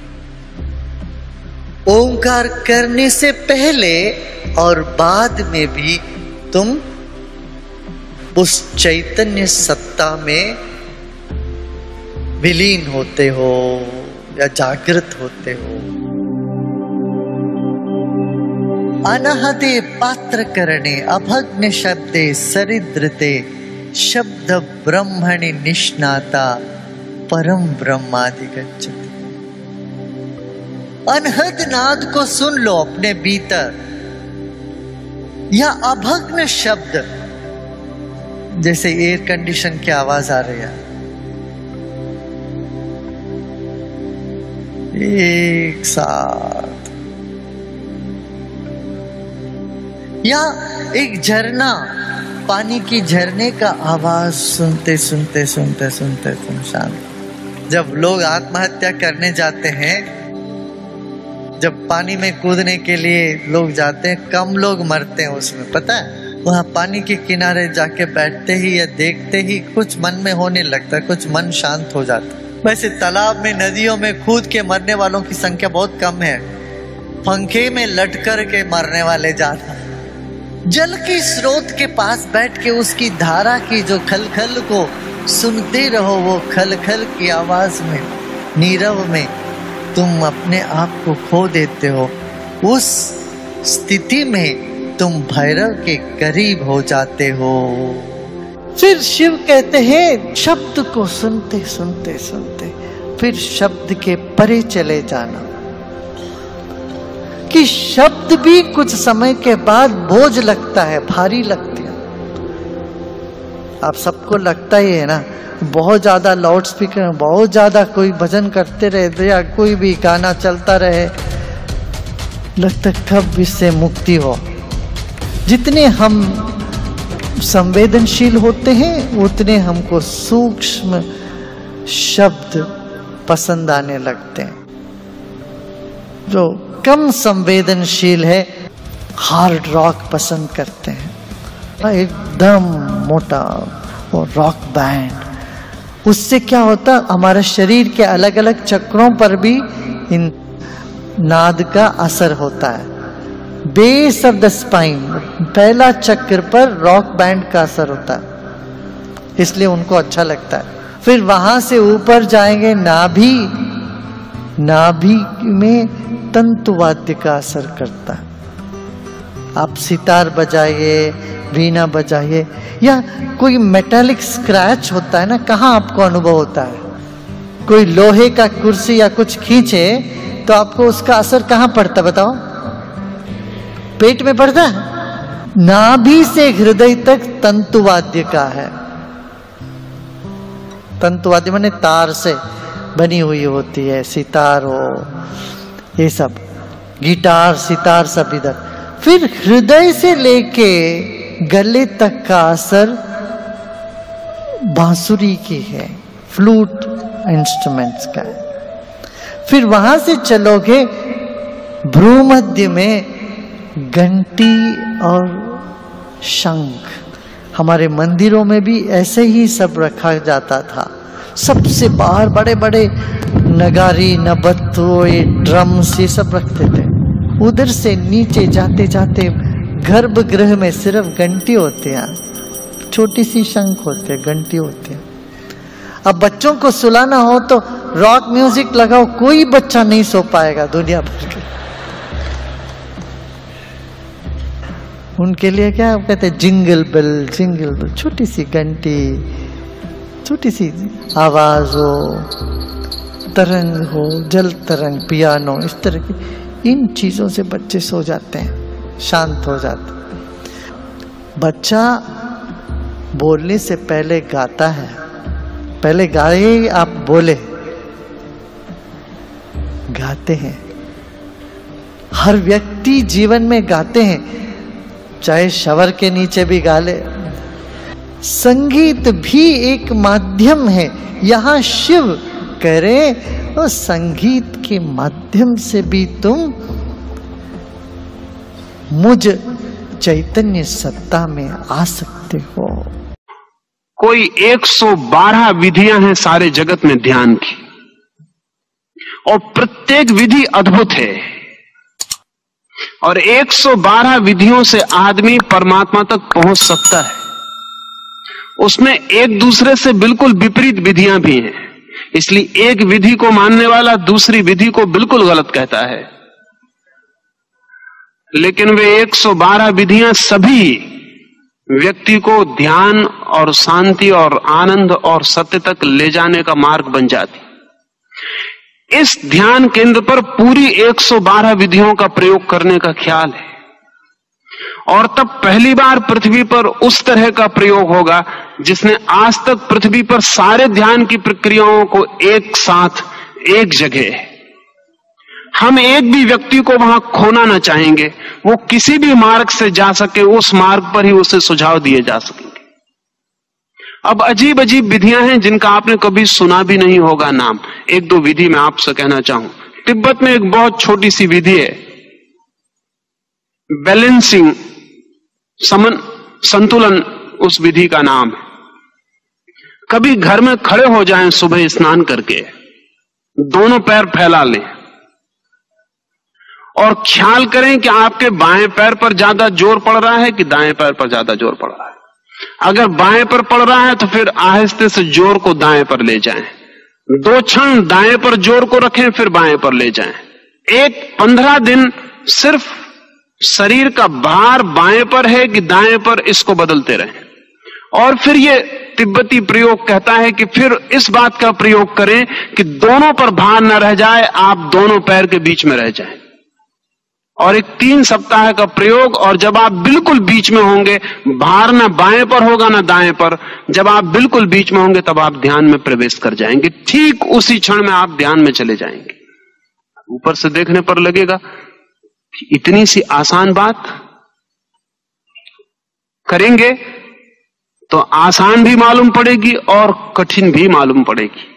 ओंकार करने से पहले और बाद में भी तुम उस चैतन्य सत्ता में विलीन होते हो या जागृत होते हो। अनहदे पात्र करणे अभग्न शब्दे सरिद्रते शब्द ब्रह्मणि निष्णाता परम ब्रह्माधिगच्छति। अनहद नाद को सुन लो अपने भीतर, या अभग्न शब्द, जैसे एयर कंडीशन की आवाज आ रही है, एक साथ, या एक झरना, पानी की झरने का आवाज सुनते सुनते सुनते सुनते तुम शांत। जब लोग आत्महत्या करने जाते हैं, जब पानी में कूदने के लिए लोग जाते हैं, कम लोग मरते हैं उसमें, पता है? वहां पानी के किनारे जाके बैठते ही या देखते ही कुछ मन में होने लगता है, कुछ मन शांत हो जाता है। वैसे तालाब में, नदियों में कूद के मरने वालों की संख्या बहुत कम है, पंखे में लटकर के मरने वाले ज्यादा। जल के स्रोत के पास बैठ के उसकी धारा की जो खलखल को सुनते रहो, वो खलखल की आवाज में, नीरव में तुम अपने आप को खो देते हो। उस स्थिति में तुम भैरव के करीब हो जाते हो। फिर शिव कहते हैं शब्द को सुनते सुनते सुनते फिर शब्द के परे चले जाना, कि शब्द भी कुछ समय के बाद बोझ लगता है, भारी लगती है। आप सबको लगता ही है ना, बहुत ज्यादा लाउड स्पीकर, बहुत ज्यादा कोई भजन करते रहे या कोई भी गाना चलता रहे, लगता कब इससे मुक्ति हो। जितने हम संवेदनशील होते हैं उतने हमको सूक्ष्म शब्द पसंद आने लगते हैं। जो कम संवेदनशील है हार्ड रॉक पसंद करते हैं, एकदम मोटा और रॉक बैंड। उससे क्या होता, हमारे शरीर के अलग अलग चक्रों पर भी इन नाद का असर होता है। बेस ऑफ द स्पाइन, पहला चक्र पर रॉक बैंड का असर होता है, इसलिए उनको अच्छा लगता है। फिर वहां से ऊपर जाएंगे, नाभि, नाभि में तंतुवाद्य का असर करता है। आप सितार बजाइए, वीणा बजाइए, या कोई मेटालिक स्क्रैच होता है ना, कहाँ आपको अनुभव होता है? कोई लोहे का कुर्सी या कुछ खींचे तो आपको उसका असर कहाँ पड़ता, बताओ? पेट में पड़ता है। नाभि से हृदय तक तंतुवाद्य का है। तंतुवाद्य माने तार से बनी हुई होती है, सितार हो, ये सब, गिटार, सितार सब इधर। फिर हृदय से लेके गले तक का असर बांसुरी की है, फ्लूट इंस्ट्रूमेंट्स का है। फिर वहां से चलोगे भ्रूमध्य में घंटी और शंख। हमारे मंदिरों में भी ऐसे ही सब रखा जाता था। सबसे बाहर बड़े बड़े नगारी, नबत्तों, ड्रम्स ये सब रखते थे। उधर से नीचे जाते जाते गर्भगृह में सिर्फ घंटी होते हैं, छोटी सी शंख होते हैं, घंटी होती है। अब बच्चों को सुलाना हो तो रॉक म्यूजिक लगाओ, कोई बच्चा नहीं सो पाएगा दुनिया भर के। उनके लिए क्या कहते हैं, जिंगल बेल, जिंगल बेल, छोटी सी घंटी, छोटी सी आवाज हो, तरंग हो, जल तरंग, पियानो, इस तरह की इन चीजों से बच्चे सो जाते हैं, शांत हो जाते हैं। बच्चा बोलने से पहले गाता है, पहले गाए आप बोले, गाते हैं। हर व्यक्ति जीवन में गाते हैं, चाहे शवर के नीचे भी गा ले। संगीत भी एक माध्यम है। यहां शिव कह रहे और संगीत के माध्यम से भी तुम मुझ चैतन्य सत्ता में आ सकते हो। कोई 112 विधियां हैं सारे जगत में ध्यान की, और प्रत्येक विधि अद्भुत है। और 112 विधियों से आदमी परमात्मा तक पहुंच सकता है। उसमें एक दूसरे से बिल्कुल विपरीत विधियां भी हैं, इसलिए एक विधि को मानने वाला दूसरी विधि को बिल्कुल गलत कहता है। लेकिन वे 112 विधियां सभी व्यक्ति को ध्यान और शांति और आनंद और सत्य तक ले जाने का मार्ग बन जाती। इस ध्यान केंद्र पर पूरी 112 विधियों का प्रयोग करने का ख्याल है, और तब पहली बार पृथ्वी पर उस तरह का प्रयोग होगा जिसने आज तक पृथ्वी पर सारे ध्यान की प्रक्रियाओं को एक साथ एक जगह, हम एक भी व्यक्ति को वहां खोना ना चाहेंगे। वो किसी भी मार्ग से जा सके, उस मार्ग पर ही उसे सुझाव दिए जा सकेंगे। अब अजीब अजीब विधियां हैं जिनका आपने कभी सुना भी नहीं होगा नाम। एक दो विधि मैं आपसे कहना चाहूं। तिब्बत में एक बहुत छोटी सी विधि है, बैलेंसिंग, संतुलन उस विधि का नाम है। कभी घर में खड़े हो जाएं सुबह स्नान करके, दोनों पैर फैला लें और ख्याल करें कि आपके बाएं पैर पर ज्यादा जोर पड़ रहा है कि दाएं पैर पर ज्यादा जोर पड़ रहा है। अगर बाएं पर पड़ रहा है तो फिर आहिस्ते से जोर को दाएं पर ले जाएं। 2 क्षण दाएं पर जोर को रखें, फिर बाएं पर ले जाएं। 15 दिन सिर्फ शरीर का भार बाएं पर है कि दाएं पर, इसको बदलते रहें। और फिर ये तिब्बती प्रयोग कहता है कि फिर इस बात का प्रयोग करें कि दोनों पर भार न रह जाए, आप दोनों पैर के बीच में रह जाएं। और एक 3 सप्ताह का प्रयोग, और जब आप बिल्कुल बीच में होंगे, भार ना बाएं पर होगा ना दाएं पर, जब आप बिल्कुल बीच में होंगे तब आप ध्यान में प्रवेश कर जाएंगे। ठीक उसी क्षण में आप ध्यान में चले जाएंगे। ऊपर से देखने पर लगेगा कि इतनी सी आसान बात, करेंगे तो आसान भी मालूम पड़ेगी और कठिन भी मालूम पड़ेगी।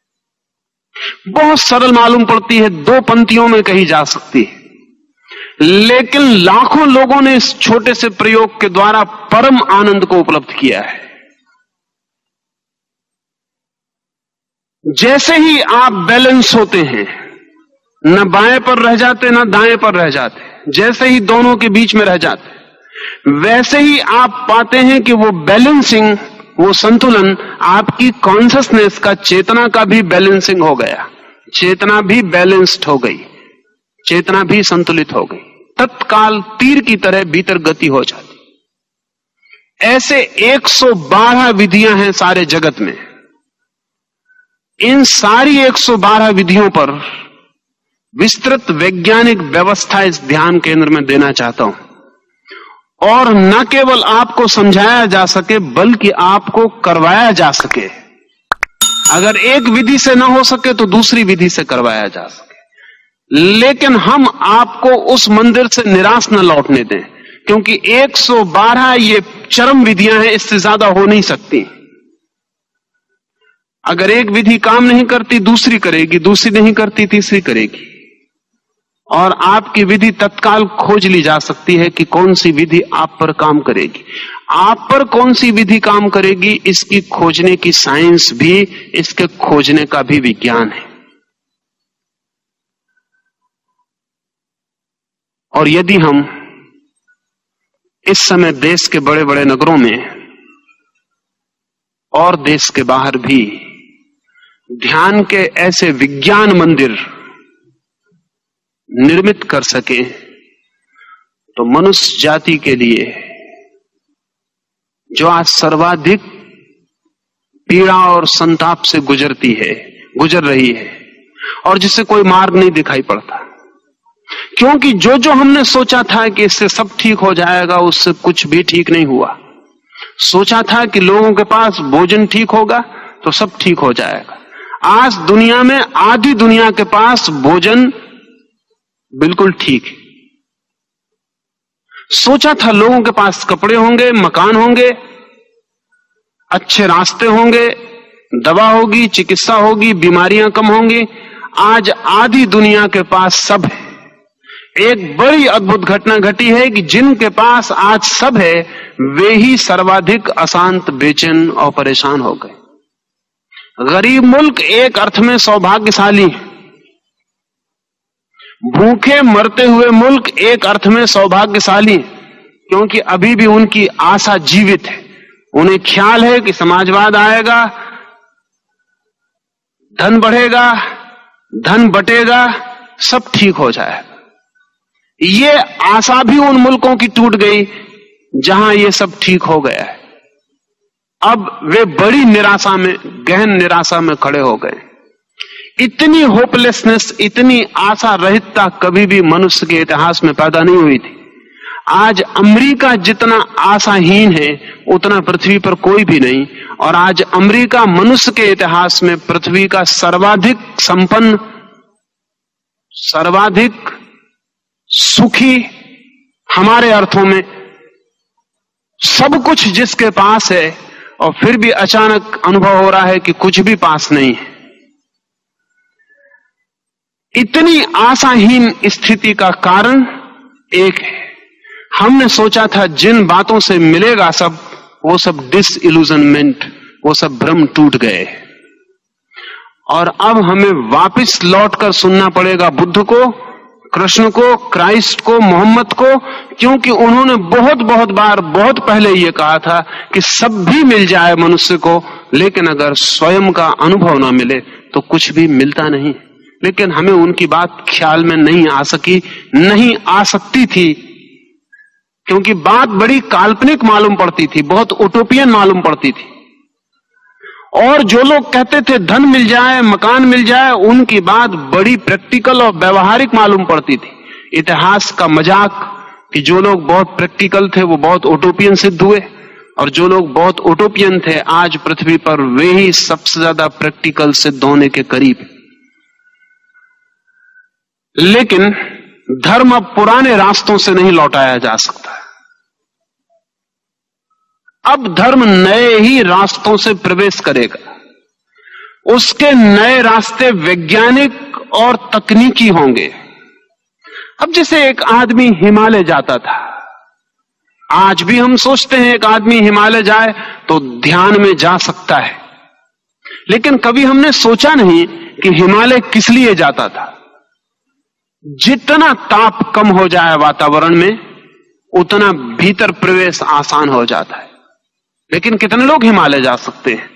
बहुत सरल मालूम पड़ती है, 2 पंक्तियों में कही जा सकती है, लेकिन लाखों लोगों ने इस छोटे से प्रयोग के द्वारा परम आनंद को उपलब्ध किया है। जैसे ही आप बैलेंस होते हैं, न बाएं पर रह जाते न दाएं पर रह जाते, जैसे ही दोनों के बीच में रह जाते, वैसे ही आप पाते हैं कि वो बैलेंसिंग, वो संतुलन आपकी कॉन्शसनेस का, चेतना का भी बैलेंसिंग हो गया। चेतना भी बैलेंस्ड हो गई, चेतना भी संतुलित हो गई। तत्काल तीर की तरह भीतर गति हो जाती। ऐसे 112 विधियां हैं सारे जगत में। इन सारी 112 विधियों पर विस्तृत वैज्ञानिक व्यवस्था इस ध्यान केंद्र में देना चाहता हूं, और न केवल आपको समझाया जा सके बल्कि आपको करवाया जा सके। अगर एक विधि से न हो सके तो दूसरी विधि से करवाया जा सके, लेकिन हम आपको उस मंदिर से निराश न लौटने दें, क्योंकि 112 ये चरम विधियां हैं, इससे ज्यादा हो नहीं सकती। अगर एक विधि काम नहीं करती दूसरी करेगी, दूसरी नहीं करती तीसरी करेगी, और आपकी विधि तत्काल खोज ली जा सकती है कि कौन सी विधि आप पर काम करेगी। आप पर कौन सी विधि काम करेगी, इसकी खोजने की साइंस भी, इसके खोजने का भी विज्ञान है। और यदि हम इस समय देश के बड़े बड़े नगरों में और देश के बाहर भी ध्यान के ऐसे विज्ञान मंदिर निर्मित कर सके, तो मनुष्य जाति के लिए, जो आज सर्वाधिक पीड़ा और संताप से गुजर रही है, और जिसे कोई मार्ग नहीं दिखाई पड़ता, क्योंकि जो हमने सोचा था कि इससे सब ठीक हो जाएगा, उससे कुछ भी ठीक नहीं हुआ। सोचा था कि लोगों के पास भोजन ठीक होगा तो सब ठीक हो जाएगा। आज दुनिया में आधी दुनिया के पास भोजन बिल्कुल ठीक है। सोचा था लोगों के पास कपड़े होंगे, मकान होंगे, अच्छे रास्ते होंगे, दवा होगी, चिकित्सा होगी, बीमारियां कम होंगी। आज आधी दुनिया के पास सब है। एक बड़ी अद्भुत घटना घटी है कि जिनके पास आज सब है, वे ही सर्वाधिक अशांत, बेचैन और परेशान हो गए। गरीब मुल्क एक अर्थ में सौभाग्यशाली, भूखे मरते हुए मुल्क एक अर्थ में सौभाग्यशाली, क्योंकि अभी भी उनकी आशा जीवित है। उन्हें ख्याल है कि समाजवाद आएगा, धन बढ़ेगा, धन बटेगा, सब ठीक हो जाएगा। ये आशा भी उन मुल्कों की टूट गई जहां ये सब ठीक हो गया है। अब वे बड़ी निराशा में, गहन निराशा में खड़े हो गए। इतनी होपलेसनेस, इतनी आशा रहितता कभी भी मनुष्य के इतिहास में पैदा नहीं हुई थी। आज अमेरिका जितना आशाहीन है, उतना पृथ्वी पर कोई भी नहीं। और आज अमेरिका मनुष्य के इतिहास में पृथ्वी का सर्वाधिक संपन्न, सर्वाधिक सुखी, हमारे अर्थों में सब कुछ जिसके पास है, और फिर भी अचानक अनुभव हो रहा है कि कुछ भी पास नहीं है। इतनी आशाहीन स्थिति का कारण एक है, हमने सोचा था जिन बातों से मिलेगा सब, वो सब डिसइल्यूजनमेंट, वो सब भ्रम टूट गए। और अब हमें वापस लौटकर सुनना पड़ेगा बुद्ध को, कृष्ण को, क्राइस्ट को, मोहम्मद को, क्योंकि उन्होंने बहुत बहुत बार, बहुत पहले ये कहा था कि सब भी मिल जाए मनुष्य को, लेकिन अगर स्वयं का अनुभव ना मिले तो कुछ भी मिलता नहीं। लेकिन हमें उनकी बात ख्याल में नहीं आ सकी, नहीं आ सकती थी, क्योंकि बात बड़ी काल्पनिक मालूम पड़ती थी, बहुत उटोपियन मालूम पड़ती थी। और जो लोग कहते थे धन मिल जाए, मकान मिल जाए, उनकी बात बड़ी प्रैक्टिकल और व्यवहारिक मालूम पड़ती थी। इतिहास का मजाक कि जो लोग बहुत प्रैक्टिकल थे वो बहुत उटोपियन सिद्ध हुए, और जो लोग बहुत उटोपियन थे आज पृथ्वी पर वे ही सबसे ज्यादा प्रैक्टिकल सिद्ध होने के करीब। लेकिन धर्म अब पुराने रास्तों से नहीं लौटाया जा सकता। अब धर्म नए ही रास्तों से प्रवेश करेगा। उसके नए रास्ते वैज्ञानिक और तकनीकी होंगे। अब जैसे एक आदमी हिमालय जाता था, आज भी हम सोचते हैं एक आदमी हिमालय जाए तो ध्यान में जा सकता है, लेकिन कभी हमने सोचा नहीं कि हिमालय किस लिए जाता था। जितना ताप कम हो जाए वातावरण में, उतना भीतर प्रवेश आसान हो जाता है। लेकिन कितने लोग हिमालय जा सकते हैं?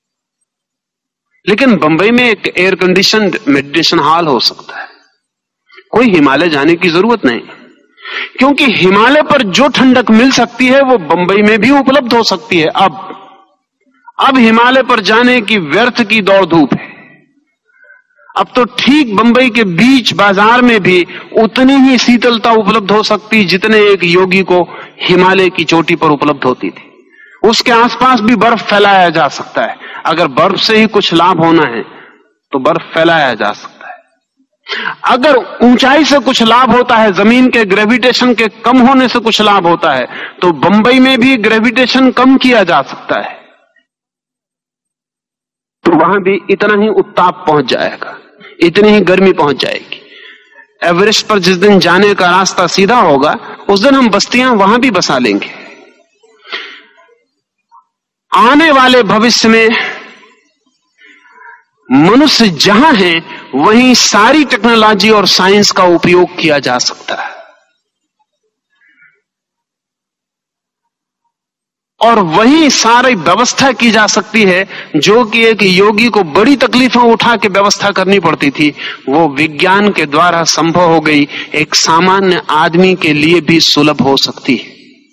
लेकिन बंबई में एक एयर कंडीशन्ड मेडिटेशन हॉल हो सकता है। कोई हिमालय जाने की जरूरत नहीं, क्योंकि हिमालय पर जो ठंडक मिल सकती है वो बंबई में भी उपलब्ध हो सकती है। अब हिमालय पर जाने की व्यर्थ की दौड़ धूप है। अब तो ठीक बंबई के बीच बाजार में भी उतनी ही शीतलता उपलब्ध हो सकती जितने एक योगी को हिमालय की चोटी पर उपलब्ध होती थी। उसके आसपास भी बर्फ फैलाया जा सकता है। अगर बर्फ से ही कुछ लाभ होना है तो बर्फ फैलाया जा सकता है। अगर ऊंचाई से कुछ लाभ होता है, जमीन के ग्रेविटेशन के कम होने से कुछ लाभ होता है, तो बंबई में भी ग्रेविटेशन कम किया जा सकता है, तो वहां भी इतना ही उत्ताप पहुंच जाएगा, इतनी ही गर्मी पहुंच जाएगी। एवरेस्ट पर जिस दिन जाने का रास्ता सीधा होगा, उस दिन हम बस्तियां वहां भी बसा लेंगे। आने वाले भविष्य में मनुष्य जहां है वहीं सारी टेक्नोलॉजी और साइंस का उपयोग किया जा सकता है, और वही सारी व्यवस्था की जा सकती है जो कि एक योगी को बड़ी तकलीफें उठा के व्यवस्था करनी पड़ती थी, वो विज्ञान के द्वारा संभव हो गई, एक सामान्य आदमी के लिए भी सुलभ हो सकती है।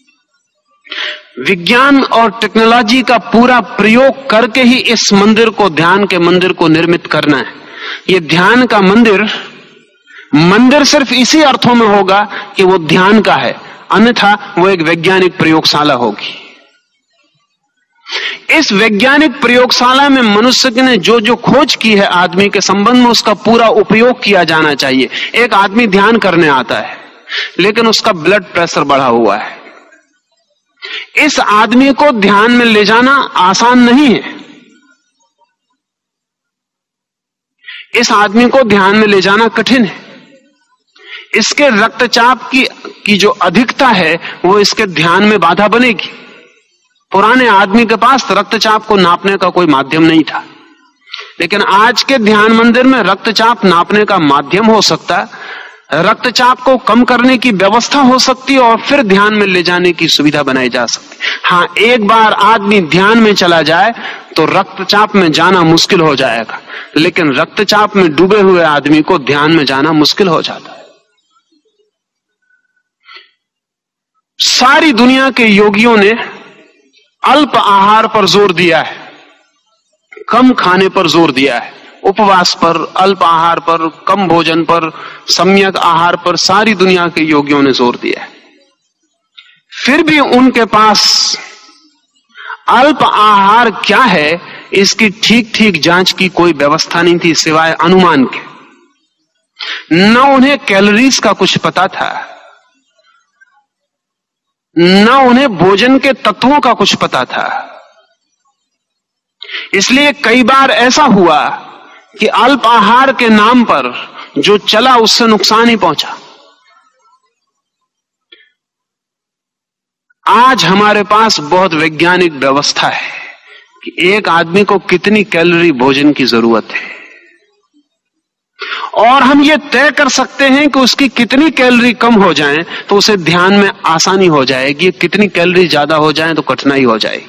विज्ञान और टेक्नोलॉजी का पूरा प्रयोग करके ही इस मंदिर को, ध्यान के मंदिर को निर्मित करना है। ये ध्यान का मंदिर सिर्फ इसी अर्थों में होगा कि वो ध्यान का है, अन्यथा वो एक वैज्ञानिक प्रयोगशाला होगी। इस वैज्ञानिक प्रयोगशाला में मनुष्य ने जो जो खोज की है आदमी के संबंध में, उसका पूरा उपयोग किया जाना चाहिए। एक आदमी ध्यान करने आता है लेकिन उसका ब्लड प्रेशर बढ़ा हुआ है, इस आदमी को ध्यान में ले जाना आसान नहीं है। इस आदमी को ध्यान में ले जाना कठिन है। इसके रक्तचाप की जो अधिकता है वो इसके ध्यान में बाधा बनेगी। पुराने आदमी के पास रक्तचाप को नापने का कोई माध्यम नहीं था, लेकिन आज के ध्यान मंदिर में रक्तचाप नापने का माध्यम हो सकता है, रक्तचाप को कम करने की व्यवस्था हो सकती है और फिर ध्यान में ले जाने की सुविधा बनाई जा सकती है। हाँ, एक बार आदमी ध्यान में चला जाए तो रक्तचाप में जाना मुश्किल हो जाएगा, लेकिन रक्तचाप में डूबे हुए आदमी को ध्यान में जाना मुश्किल हो जाता है। सारी दुनिया के योगियों ने अल्प आहार पर जोर दिया है, कम खाने पर जोर दिया है, उपवास पर, अल्प आहार पर, कम भोजन पर, सम्यक आहार पर सारी दुनिया के योगियों ने जोर दिया है। फिर भी उनके पास अल्प आहार क्या है इसकी ठीक ठीक जांच की कोई व्यवस्था नहीं थी सिवाय अनुमान के। न उन्हें कैलोरीज का कुछ पता था, न उन्हें भोजन के तत्वों का कुछ पता था। इसलिए कई बार ऐसा हुआ कि अल्प आहार के नाम पर जो चला उससे नुकसान ही पहुंचा। आज हमारे पास बहुत वैज्ञानिक व्यवस्था है कि एक आदमी को कितनी कैलोरी भोजन की जरूरत है, और हम ये तय कर सकते हैं कि उसकी कितनी कैलोरी कम हो जाए तो उसे ध्यान में आसानी हो जाएगी, कितनी कैलोरी ज्यादा हो जाए तो कठिनाई हो जाएगी।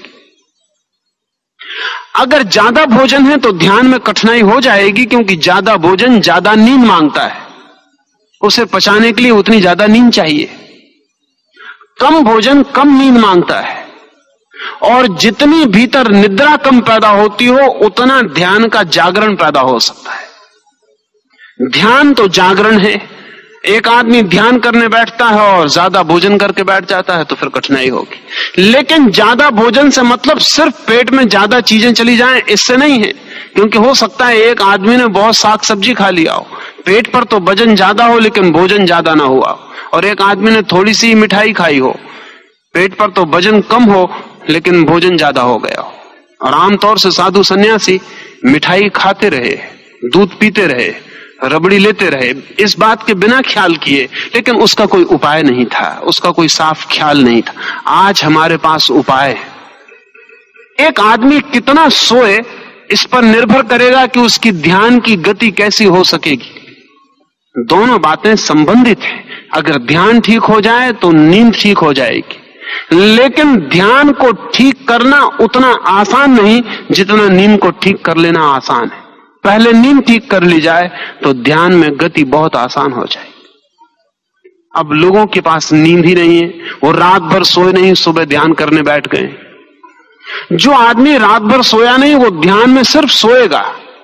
अगर ज्यादा भोजन है तो ध्यान में कठिनाई हो जाएगी, क्योंकि ज्यादा भोजन ज्यादा नींद मांगता है, उसे पचाने के लिए उतनी ज्यादा नींद चाहिए। कम भोजन कम नींद मांगता है, और जितनी भीतर निद्रा कम पैदा होती हो उतना ध्यान का जागरण पैदा हो सकता है। ध्यान तो जागरण है। एक आदमी ध्यान करने बैठता है और ज्यादा भोजन करके बैठ जाता है तो फिर कठिनाई होगी। लेकिन ज्यादा भोजन से मतलब सिर्फ पेट में ज्यादा चीजें चली जाएं इससे नहीं है, क्योंकि हो सकता है एक आदमी ने बहुत साग सब्जी खा लिया हो, पेट पर तो वजन ज्यादा हो लेकिन भोजन ज्यादा ना हुआ हो, और एक आदमी ने थोड़ी सी मिठाई खाई हो, पेट पर तो वजन कम हो लेकिन भोजन ज्यादा हो गया हो। और आमतौर से साधु सन्यासी मिठाई खाते रहे, दूध पीते रहे, रबड़ी लेते रहे, इस बात के बिना ख्याल किए, लेकिन उसका कोई उपाय नहीं था, उसका कोई साफ ख्याल नहीं था। आज हमारे पास उपाय है। एक आदमी कितना सोए इस पर निर्भर करेगा कि उसकी ध्यान की गति कैसी हो सकेगी। दोनों बातें संबंधित हैं। अगर ध्यान ठीक हो जाए तो नींद ठीक हो जाएगी, लेकिन ध्यान को ठीक करना उतना आसान नहीं जितना नींद को ठीक कर लेना आसान है। पहले नींद ठीक कर ली जाए तो ध्यान में गति बहुत आसान हो जाएगी। अब लोगों के पास नींद ही नहीं है, वो रात भर सोए नहीं, सुबह ध्यान करने बैठ गए। जो आदमी रात भर सोया नहीं वो ध्यान में सिर्फ सोएगा।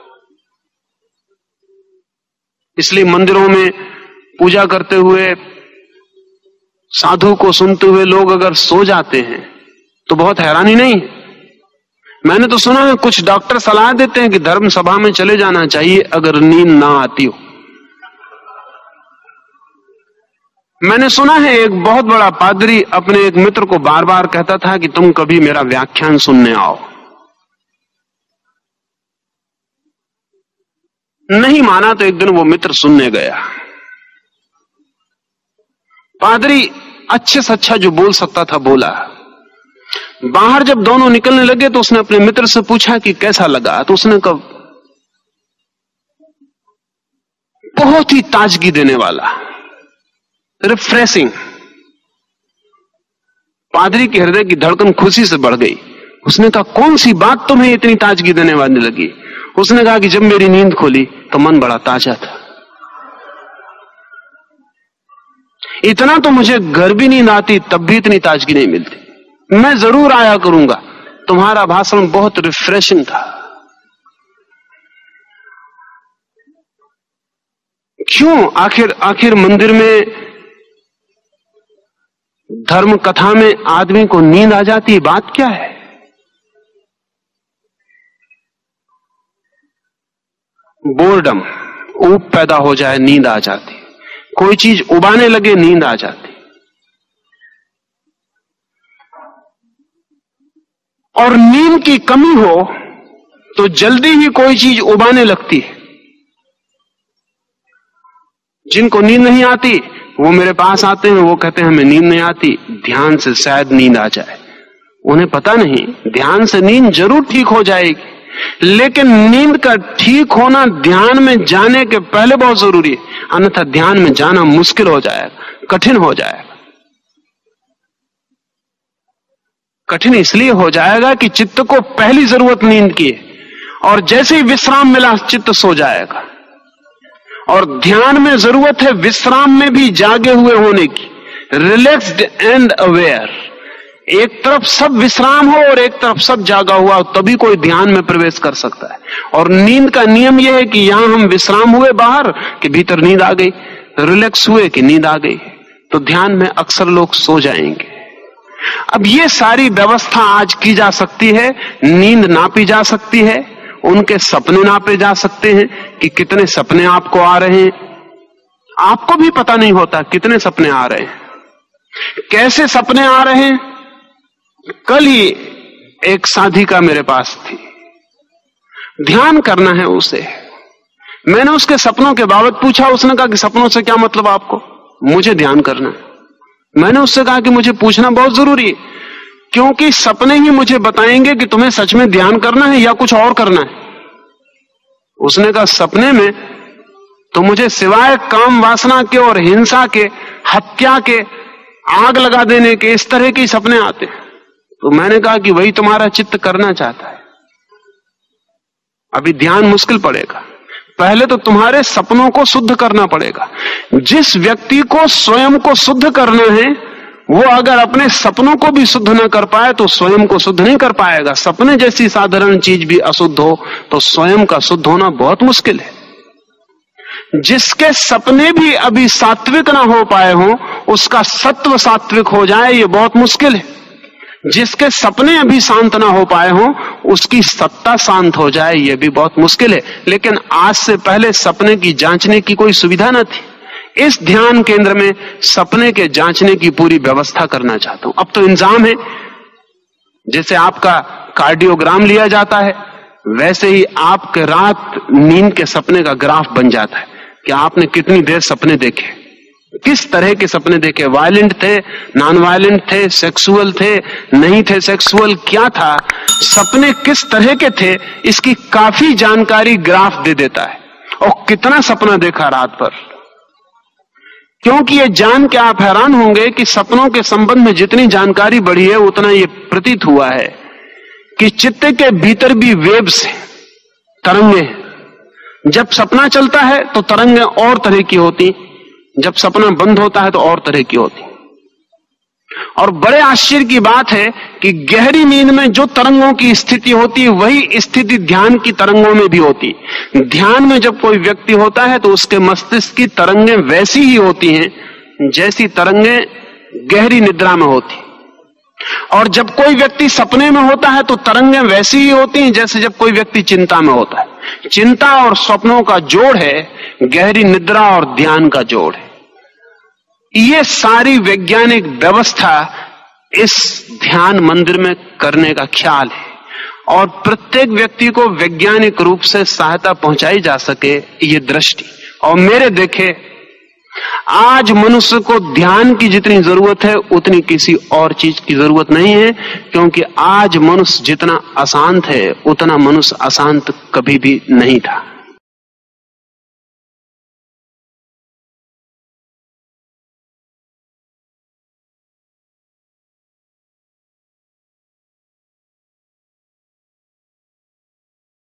इसलिए मंदिरों में पूजा करते हुए, साधु को सुनते हुए लोग अगर सो जाते हैं तो बहुत हैरानी नहीं। मैंने तो सुना है कुछ डॉक्टर सलाह देते हैं कि धर्म सभा में चले जाना चाहिए अगर नींद ना आती हो। मैंने सुना है एक बहुत बड़ा पादरी अपने एक मित्र को बार बार कहता था कि तुम कभी मेरा व्याख्यान सुनने आओ। नहीं माना तो एक दिन वो मित्र सुनने गया। पादरी अच्छे से अच्छा जो बोल सकता था बोला। बाहर जब दोनों निकलने लगे तो उसने अपने मित्र से पूछा कि कैसा लगा, तो उसने कहा बहुत ही ताजगी देने वाला, रिफ्रेशिंग। पादरी के हृदय की धड़कन खुशी से बढ़ गई। उसने कहा कौन सी बात तुम्हें इतनी ताजगी देने वाली लगी? उसने कहा कि जब मेरी नींद खोली तो मन बड़ा ताजा था। इतना तो मुझे घर भी नींद आती तब भी इतनी ताजगी नहीं मिलती। मैं जरूर आया करूंगा, तुम्हारा भाषण बहुत रिफ्रेशिंग था। क्यों? आखिर मंदिर में धर्म कथा में आदमी को नींद आ जाती है, बात क्या है? बोर्डम, ऊब पैदा हो जाए नींद आ जाती, कोई चीज उबाने लगे नींद आ जाती। और नींद की कमी हो तो जल्दी ही कोई चीज उबाने लगती है। जिनको नींद नहीं आती वो मेरे पास आते हैं, वो कहते हैं हमें नींद नहीं आती, ध्यान से शायद नींद आ जाए। उन्हें पता नहीं ध्यान से नींद जरूर ठीक हो जाएगी, लेकिन नींद का ठीक होना ध्यान में जाने के पहले बहुत जरूरी है, अन्यथा ध्यान में जाना मुश्किल हो जाएगा, कठिन हो जाएगा। कठिन इसलिए हो जाएगा कि चित्त को पहली जरूरत नींद की है, और जैसे ही विश्राम मिला चित्त सो जाएगा। और ध्यान में जरूरत है विश्राम में भी जागे हुए होने की, रिलैक्स्ड एंड अवेयर। एक तरफ सब विश्राम हो और एक तरफ सब जागा हुआ हो, तभी कोई ध्यान में प्रवेश कर सकता है। और नींद का नियम यह है कि यहां हम विश्राम हुए बाहर कि भीतर नींद आ गई, रिलैक्स हुए कि नींद आ गई, तो ध्यान में अक्सर लोग सो जाएंगे। अब ये सारी व्यवस्था आज की जा सकती है, नींद नापी जा सकती है, उनके सपने नापे जा सकते हैं कि कितने सपने आपको आ रहे हैं। आपको भी पता नहीं होता कितने सपने आ रहे हैं, कैसे सपने आ रहे हैं। कल ही एक साधिका मेरे पास थी, ध्यान करना है उसे। मैंने उसके सपनों के बाबत पूछा, उसने कहा कि सपनों से क्या मतलब आपको? मुझे ध्यान करना है। मैंने उससे कहा कि मुझे पूछना बहुत जरूरी है, क्योंकि सपने ही मुझे बताएंगे कि तुम्हें सच में ध्यान करना है या कुछ और करना है। उसने कहा सपने में तो मुझे सिवाय काम वासना के और हिंसा के, हत्या के, आग लगा देने के, इस तरह के सपने आते हैं। तो मैंने कहा कि वही तुम्हारा चित्त करना चाहता है। अभी ध्यान मुश्किल पड़ेगा, पहले तो तुम्हारे सपनों को शुद्ध करना पड़ेगा। जिस व्यक्ति को स्वयं को शुद्ध करना है वो अगर अपने सपनों को भी शुद्ध न कर पाए तो स्वयं को शुद्ध नहीं कर पाएगा। सपने जैसी साधारण चीज भी अशुद्ध हो तो स्वयं का शुद्ध होना बहुत मुश्किल है। जिसके सपने भी अभी सात्विक ना हो पाए हो उसका सत्व सात्विक हो जाए ये बहुत मुश्किल है। जिसके सपने अभी शांत ना हो पाए हो उसकी सत्ता शांत हो जाए ये भी बहुत मुश्किल है। लेकिन आज से पहले सपने की जांचने की कोई सुविधा न थी। इस ध्यान केंद्र में सपने के जांचने की पूरी व्यवस्था करना चाहता हूं। अब तो इंतजाम है, जैसे आपका कार्डियोग्राम लिया जाता है वैसे ही आपके रात नींद के सपने का ग्राफ बन जाता है कि आपने कितनी देर सपने देखे, किस तरह के सपने देखे, वायलेंट थे, नॉन वायलेंट थे, सेक्सुअल थे, नहीं थे सेक्सुअल, क्या था, सपने किस तरह के थे, इसकी काफी जानकारी ग्राफ दे देता है। और कितना सपना देखा रात भर, क्योंकि ये जान के आप हैरान होंगे कि सपनों के संबंध में जितनी जानकारी बढ़ी है उतना ये प्रतीत हुआ है कि चित्त के भीतर भी वेव्स हैं, तरंगे। जब सपना चलता है तो तरंगे और तरह की होती, जब सपना बंद होता है तो और तरह की होती। और बड़े आश्चर्य की बात है कि गहरी नींद में जो तरंगों की स्थिति होती है वही स्थिति ध्यान की तरंगों में भी होती। ध्यान में जब कोई व्यक्ति होता है तो उसके मस्तिष्क की तरंगें वैसी ही होती हैं जैसी तरंगें गहरी निद्रा में होती। और जब कोई व्यक्ति सपने में होता है तो तरंगें वैसी ही होती हैं जैसे जब कोई व्यक्ति चिंता में होता है। चिंता और स्वप्नों का जोड़ है गहरी निद्रा और ध्यान का जोड़ है। ये सारी वैज्ञानिक व्यवस्था इस ध्यान मंदिर में करने का ख्याल है और प्रत्येक व्यक्ति को वैज्ञानिक रूप से सहायता पहुंचाई जा सके ये दृष्टि। और मेरे देखे आज मनुष्य को ध्यान की जितनी जरूरत है उतनी किसी और चीज की जरूरत नहीं है, क्योंकि आज मनुष्य जितना अशांत है उतना मनुष्य अशांत कभी भी नहीं था।